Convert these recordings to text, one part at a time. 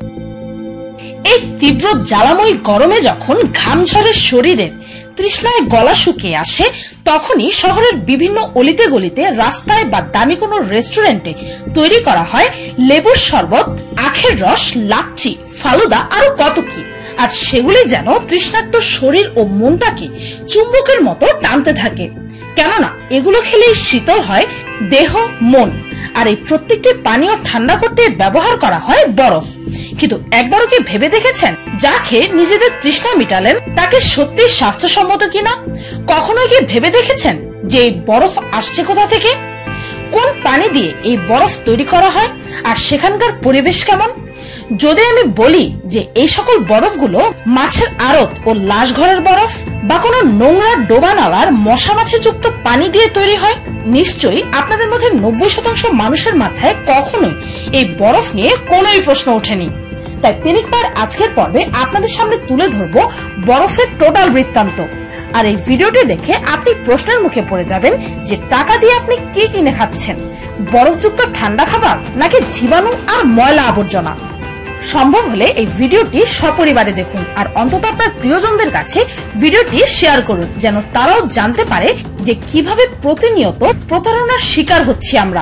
এই তীব্র জ্বালাময়ী গরমে যখন ঘাম ঝরে শরীরের, তৃষ্ণায় গলা শুকিয়ে আসে, তখনই শহরের বিভিন্ন অলিতে গলিতে, রাস্তায় বা দামি কোনো রেস্টুরেন্টে তৈরি করা হয় লেবুর শরবত, আখের রস, লাচ্ছি, ফালুদা, আরো কত কি। আর সেগুলি যেন তৃষ্ণার্ত শরীর ও মনটাকে চুম্বকের মতো টানতে থাকে। কেননা এগুলো খেলেই শীতল হয় দেহ, মন। আর এই প্রত্যেকটি পানীয় ঠান্ডা করতে ব্যবহার করা হয় বরফ। কিন্তু একবারও কি ভেবে দেখেছেন, যা খেয়ে নিজেদের তৃষ্ণা মিটালেন তাকে সত্যি স্বাস্থ্যসম্মত কিনা? কখনোই কি ভেবে দেখেছেন যে এই বরফ আসছে কোথা থেকে, কোন পানি দিয়ে এই বরফ তৈরি করা হয়, আর সেখানকার পরিবেশ কেমন? যদি আমি বলি যে এই সকল বরফগুলো মাছের আড়ত ও লাশ ঘরের বরফ, বা কোনো নোংরা ডোবা নালার মশা মাছি যুক্ত পানি দিয়ে তৈরি হয়, নিশ্চয়ই আপনাদের মধ্যে 90% মানুষের মাথায় কখনোই এই বরফ নিয়ে কোনোই প্রশ্ন ওঠেনি। তাই পিনিকবার আজকের পর্বে আপনাদের সামনে তুলে ধরবো বরফের টোটাল বৃত্তান্ত। আর এই ভিডিওটি দেখে আপনি প্রশ্নের মুখে পড়ে যাবেন যে টাকা দিয়ে আপনি কি কিনে খাচ্ছেন, বরফযুক্ত ঠান্ডা খাবার নাকি জীবাণু আর ময়লা আবর্জনা। সম্ভব হলে এই ভিডিওটি সপরিবারে দেখুন, আর অন্তত আপনার প্রিয়জনদের কাছে ভিডিওটি শেয়ার করুন, যেন তারাও জানতে পারে যে কিভাবে প্রতিনিয়ত প্রতারণার শিকার হচ্ছি আমরা।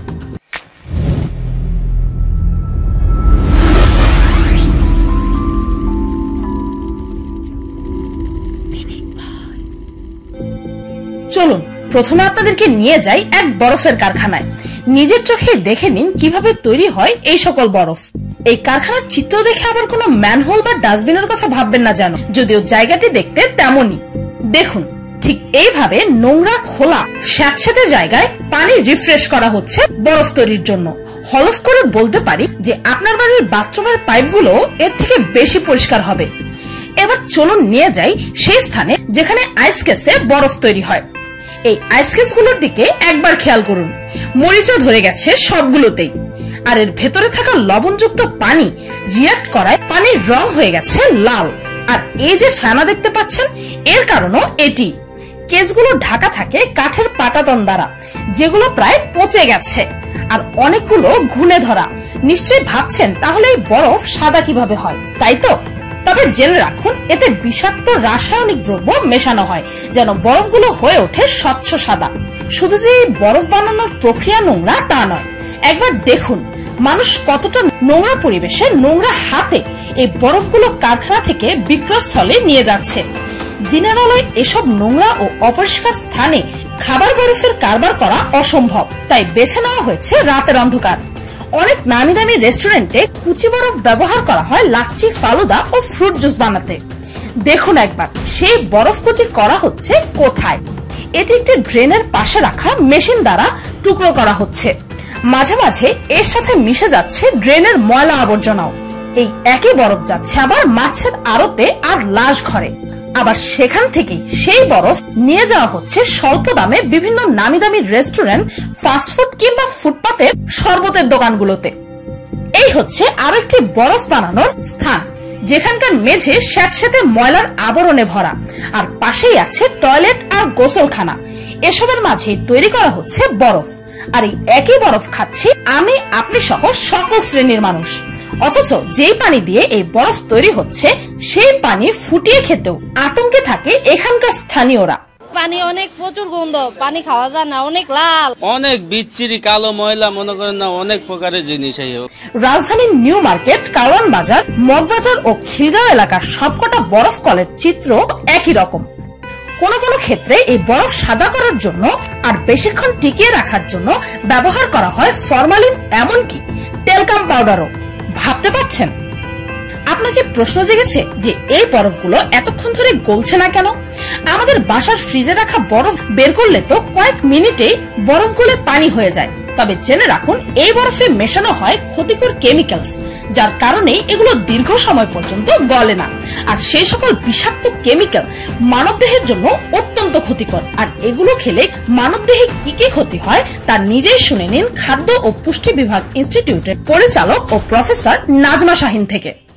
চলুন প্রথমে আপনাদেরকে নিয়ে যাই এক বরফের কারখানায়। নিজের চোখে দেখে নিন কিভাবে তৈরি হয় এই সকল বরফ। এই কারখানার চিত্র দেখে আবার কোনো ম্যানহোল বা ডাস্টবিনের কথা ভাববেন না যেন, যদিও জায়গাটি দেখতে তেমনই। দেখুন, ঠিক এইভাবে নোংরা খোলা স্যাঁতসেঁতে জায়গায় পানি রিফ্রেশ করা হচ্ছে বরফ তৈরির জন্য। হলফ করে বলতে পারি যে আপনার বাড়ির বাথরুমের পাইপগুলো এর থেকে বেশি পরিষ্কার হবে। এবার চলুন নিয়ে যাই সেই স্থানে যেখানে আইস কেসে বরফ তৈরি হয়। এই আইস কেসগুলোর দিকে একবার খেয়াল করুন, মরিচা ধরে গেছে সবগুলোতেই। আর এর ভেতরে থাকা লবণযুক্ত পানি রিয়াক্ট করায় পানির রং হয়ে গেছে লাল। আর এই যে ফেনা দেখতে পাচ্ছেন, এর কারণও এটি। কেসগুলো ঢাকা থাকে কাঠের পাটাতন দ্বারা, যেগুলো প্রায় পচে গেছে, আর অনেকগুলো ঘুণে ধরা। নিশ্চয়ই ভাবছেন তাহলে এই বরফ সাদা কিভাবে হয়, তাই তো? তবে জেনে রাখুন, এতে বিষাক্ত রাসায়নিক দ্রব্য মেশানো হয় যেন বরফগুলো হয়ে ওঠে স্বচ্ছ সাদা। শুধু যে এই বরফ বানানোর প্রক্রিয়া নোংরা তা নয়, একবার দেখুন মানুষ কতটা নোংরা পরিবেশে, নোংরা হাতে এই বরফগুলো কারখানা থেকে বিক্রয়স্থলে নিয়ে যাচ্ছে। দিনের আলোয় এসব নোংরা ও অপরিষ্কার স্থানে খাবার বরফের কারবার করা অসম্ভব, তাই বেছে নেওয়া হয়েছে রাতের অন্ধকার। অনেক নামি দামি রেস্টুরেন্টে কুচি বরফ ব্যবহার করা হয় লাচ্ছি, ফালুদা ও ফ্রুট জুস বানাতে। দেখুন একবার সেই বরফ কুচি করা হচ্ছে কোথায়। এটি একটি ড্রেনের পাশে রাখা মেশিন দ্বারা টুকরো করা হচ্ছে। মাঝে মাঝে এর সাথে মিশে যাচ্ছে ড্রেনের ময়লা আবর্জনাও। এই একই বরফ যাচ্ছে আবার মাছের আড়তে আর লাশ ঘরে। আবার সেখান থেকে সেই বরফ নিয়ে যাওয়া হচ্ছে স্বল্প দামে বিভিন্ন নামি দামি রেস্টুরেন্ট, ফাস্টফুড কিংবা ফুটপাতের শরবতের দোকানগুলোতে। এই হচ্ছে আরো একটি বরফ বানানোর স্থান, যেখানকার মেঝে স্যাঁতসেঁতে ময়লার আবরণে ভরা, আর পাশেই আছে টয়লেট আর গোসলখানা। এসবের মাঝে তৈরি করা হচ্ছে বরফ। আর এই একই বরফ খাচ্ছি আমি, আপনি সহ সকল শ্রেণীর মানুষ। অথচ যেই পানি দিয়ে এই বরফ তৈরি হচ্ছে, সেই পানি ফুটিয়ে খেতেও আতঙ্কে থাকে এখানকার স্থানীয়রা। পানি অনেক প্রচুর গন্ধ, পানি খাওয়া যায় না, অনেক লাল, অনেক বিচ্ছিরি কালো ময়লা, মনে করেন না অনেক প্রকারের জিনিস। রাজধানীর নিউ মার্কেট, কারওয়ান বাজার, মগবাজার ও খিলগাঁও এলাকার সবকটা বরফ কলের চিত্র একই রকম। কোন কোন ক্ষেত্রে এই বরফ সাদা করার জন্য আর বেশিক্ষণ টিকিয়ে রাখার জন্য ব্যবহার করা হয় ফরমালিন, এমনকি টেলকাম পাউডারও। ভাবতে পারছেন? আপনাকে প্রশ্ন জেগেছে যে এই বরফগুলো এতক্ষণ ধরে গলছে না কেন? আমাদের বাসার ফ্রিজে রাখা বরফ বের করলে তো কয়েক মিনিটেই বরফ গলে পানি হয়ে যায়। তবে জেনে রাখুন, এই বরফে মেশানো হয় ক্ষতিকর কেমিক্যালস, যার কারণে এগুলো দীর্ঘ সময় পর্যন্ত গলে না। আর সেই সকল বিষাক্ত কেমিক্যাল মানবদেহের জন্য অত্যন্ত ক্ষতিকর। আর এগুলো খেলে মানবদেহে কি কি ক্ষতি হয় তা নিজেই শুনে নিন খাদ্য ও পুষ্টি বিভাগ ইনস্টিটিউটের পরিচালক ও প্রফেসর নাজমা শাহিন থেকে।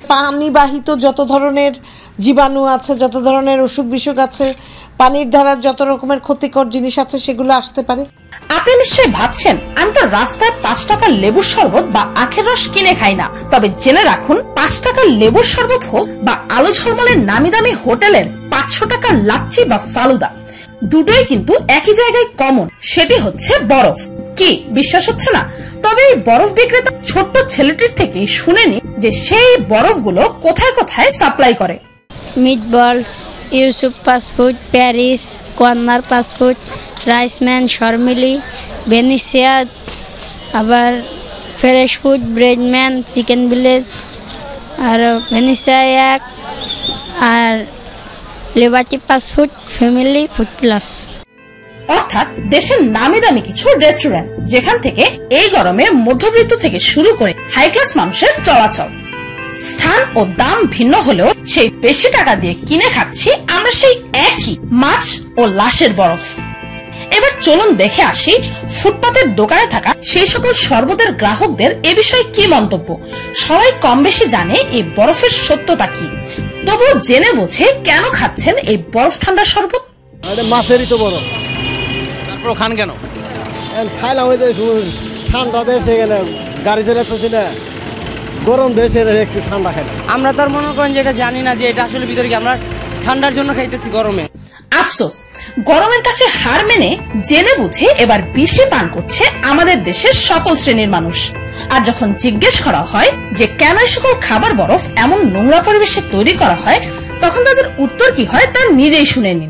পানিবাহিত যত ধরনের জীবাণু আছে, যত ধরনের অসুখ বিসুখ আছে, পানির দ্বারা যত রকমের ক্ষতিকর জিনিস আছে সেগুলো আসতে পারে। আপনি নিশ্চয়ই ভাবছেন আমি তো রাস্তায় 5 টাকার লেবুর শরবত বা আখের রস কিনে খাই না। তবে জেনে রাখুন 5 টাকার লেবুর শরবত হোক বা আলো ঝলমলের নামি দামি হোটেলের 500 টাকার লাচ্ছি বা ফালুদা, দুটোই কিন্তু একই জায়গায় কমন, সেটি হচ্ছে বরফ। কি বিশ্বাস হচ্ছে না? তবে এই বরফ বিক্রেতা ছোট্ট ছেলেটির থেকে শুনে নি যে সেই বরফগুলো কোথায় কোথায় সাপ্লাই করে। Meatballs, Yusuf fast food, Paris, corner fast food, Riceman, Sharmili, Venicia, আবার fresh food, Breadman, chicken village, আর ভেনিসিয়া এক, আর Liberty fast food, family food plus. অর্থাৎ দেশের নামি দামি কিছু রেস্টুরেন্ট, যেখান থেকে এই গরমে মধ্যবিত্ত থেকে শুরু করে হাই ক্লাস মানুষের চলাচল। স্থান ও দাম ভিন্ন হলেও সেই বেশি টাকা দিয়ে কিনে খাচ্ছি আমরা সেই একই মাছ ও লাশের বরফ। এবার চলুন দেখে আসি ফুটপাতের দোকানে থাকা সেই সকল শরবতের গ্রাহকদের এ বিষয়ে কি মন্তব্য। সবাই কম বেশি জানে এই বরফের সত্যতা কি, তবুও জেনে বুঝে কেন খাচ্ছেন এই বরফ ঠান্ডা শরবত। মাছেরই তো বরফ, তারপর খান কেন? খাইলাম ওই ঠান্ডা দেশে গেলে গাড়ি চালাতেছি না, গরম দেশে একটু ঠান্ডা খাই। আমরা তো আর মনে করেন যে এটা জানি না যে এটা আসলে ভিতরে কি আমরা ঠান্ডার জন্য খাইতেছি গরমে। আফসোস, গরমের কাছে হার মেনে জেনে বুঝে এবার বিষে পান করছে আমাদের দেশের সকল শ্রেণীর মানুষ। আর যখন জিজ্ঞেস করা হয় যে কেন এই সকল খাবার বরফ এমন নোংরা পরিবেশে তৈরি করা হয়, তখন তাদের উত্তর কি হয় তা নিজেই শুনে নিন।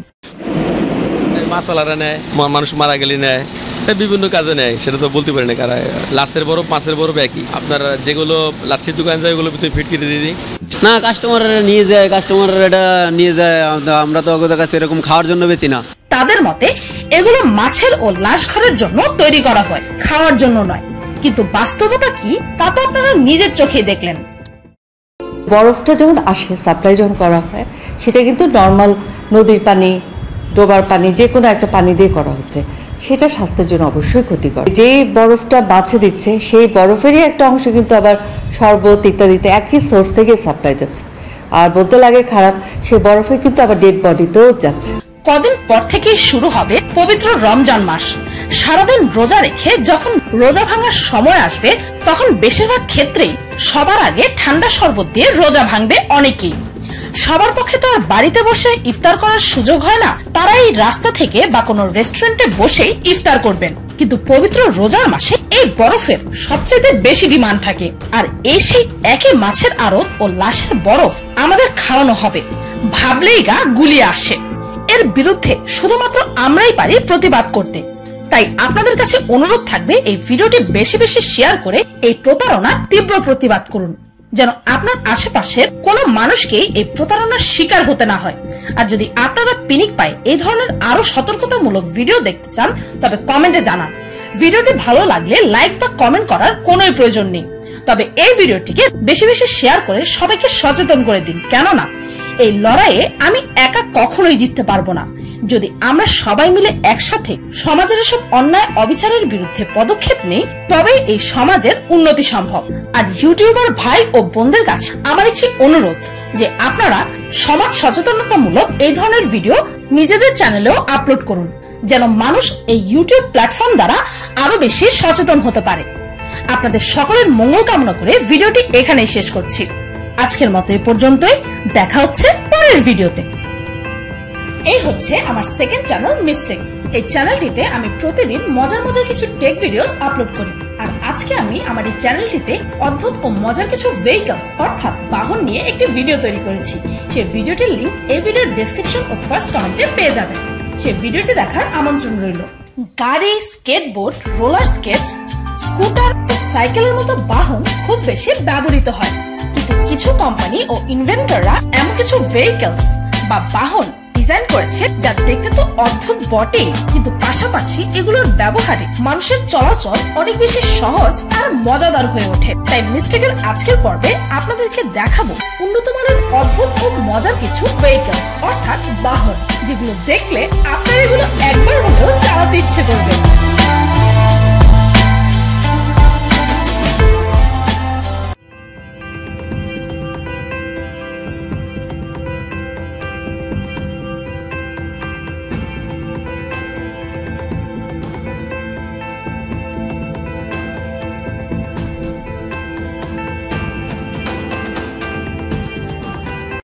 মাসালারা নেয়, মানুষ মারা গেলে নেয়, বিভিন্ন কাজে নেয়, সেটা তো বলতে পারি না কারা। লাশের বরফ, মাছের বরফ একই। আপনার যেগুলো লাচ্ছির দোকান যায় ওগুলো ভিতরে ফিট করে দিয়ে দিই না, কাস্টমাররা নিয়ে এটা নিয়ে যায়। আমরা তো ওদের কাছে এরকম খাওয়ার জন্য বেশি না। তাদের মতে এগুলো মাছের ও লাশ ঘরের জন্য তৈরি করা হয়, খাওয়ার জন্য নয়। কিন্তু বাস্তবতা কি তা তো আপনারা নিজের চোখে দেখলেন। বরফটা যখন আসে, সাপ্লাই যখন করা হয়, সেটা কিন্তু নর্মাল নদীর পানি, ডোবার পানি, যে কোনো একটা পানি দিয়ে করা হচ্ছে, সেটা স্বাস্থ্যের জন্য অবশ্যই ক্ষতিকর। যে বরফটা মাছে দিচ্ছে সেই বরফেরই একটা অংশ কিন্তু আবার শরবত ইত্যাদিতে একই সোর্স থেকে সাপ্লাই যাচ্ছে। আর বলতে লাগে খারাপ, সেই বরফে কিন্তু আবার ডেড বডিতেও যাচ্ছে। কদিন পর থেকেই শুরু হবে পবিত্র রমজান মাস। সারাদিন রোজা রেখে যখন রোজা ভাঙার সময় আসবে, তখন বেশিরভাগ ক্ষেত্রেই সবার আগে ঠান্ডা শরবত দিয়ে রোজা ভাঙবে অনেকেই। সবার পক্ষে তো আর বাড়িতে বসে ইফতার করার সুযোগ হয় না, তারা এই রাস্তা থেকে বা কোনো রেস্টুরেন্টে বসেই ইফতার করবেন। কিন্তু পবিত্র রোজার মাসে এই বরফের সবচেয়ে বেশি ডিমান্ড থাকে। আর এই সেই একই মাছের আড়ত ও লাশের বরফ আমাদের খাওয়ানো হবে, ভাবলেই গা গুলিয়ে আসে। এর বিরুদ্ধে শুধুমাত্র আমরাই পারি প্রতিবাদ করতে। তাই আপনাদের কাছে অনুরোধ থাকবে এই ভিডিওটি বেশি বেশি শেয়ার করে এই প্রতারণার তীব্র প্রতিবাদ করুন, যেন আপনার আশেপাশের কোনো মানুষকেই এই প্রতারণার শিকার হতে না হয়। আর যদি আপনারা পিনিক পায় এই ধরনের আরো সতর্কতামূলক ভিডিও দেখতে চান, তবে কমেন্টে জানান। ভিডিওটি ভালো লাগলে লাইক বা কমেন্ট করার কোনোই প্রয়োজন নেই, তবে এই ভিডিওটিকে বেশি বেশি শেয়ার করে সবাইকে সচেতন করে দিন। কেননা এই লড়াইয়ে আমি একা কখনোই জিততে পারবো না। যদি আমরা সবাই মিলে একসাথে সমাজের সব অন্যায় অবিচারের বিরুদ্ধে পদক্ষেপ নেই, তবেই এই সমাজের উন্নতি সম্ভব। আর ইউটিউবার ভাই ও বোনদের কাছে আমার একটি অনুরোধ যে আপনারা সমাজ সচেতনতামূলক এই ধরনের ভিডিও নিজেদের চ্যানেলেও আপলোড করুন, যেন মানুষ এই ইউটিউব প্ল্যাটফর্ম দ্বারা আরো বেশি সচেতন হতে পারে। আপনাদের সকলের মঙ্গল কামনা করে ভিডিওটি এখানেই শেষ করছি। আজকের মতো এই পর্যন্তই, দেখা হচ্ছে পরের ভিডিওতে। এই হচ্ছে আমার সেকেন্ড চ্যানেল মিস্টেক। এই চ্যানেলটিতে আমি প্রতিদিন মজার মজার কিছু টেক ভিডিওস আপলোড করি। আর আজকে আমি আমার এই চ্যানেলটিতে অদ্ভুত ও মজার কিছু ভেহিকলস অর্থাৎ বাহন নিয়ে একটি ভিডিও তৈরি করেছি। সেই ভিডিওটির লিংক এই ভিডিওর ডেসক্রিপশন ও ফার্স্ট কমেন্টে পেয়ে যাবেন। সেই ভিডিওটি দেখার আমন্ত্রণ রইল। গাড়ি, স্কেটবোর্ড, রোলার স্কেটস, স্কুটার ও সাইকেলের মতো বাহন খুব বেশি ব্যবহৃত হয়, কিন্তু কিছু কোম্পানি ও ইনভেন্টররা এমন কিছু ভেহিকলস বা বাহন ডিজাইন করেছে যা দেখতে তো অদ্ভুত বটেই, কিন্তু পাশাপাশি এগুলোর ব্যবহারে মানুষের চলাচল অনেক বেশি সহজ আর মজাদার হয়ে ওঠে। তাই মিস্টেকের আজকের পর্বে আপনাদেরকে দেখাবো উন্নত মানের অদ্ভুত ও মজার কিছু ভেহিকলস অর্থাৎ বাহন, যেগুলো দেখলে আপনার এগুলো একবার হলেও চালাতে ইচ্ছে করবে।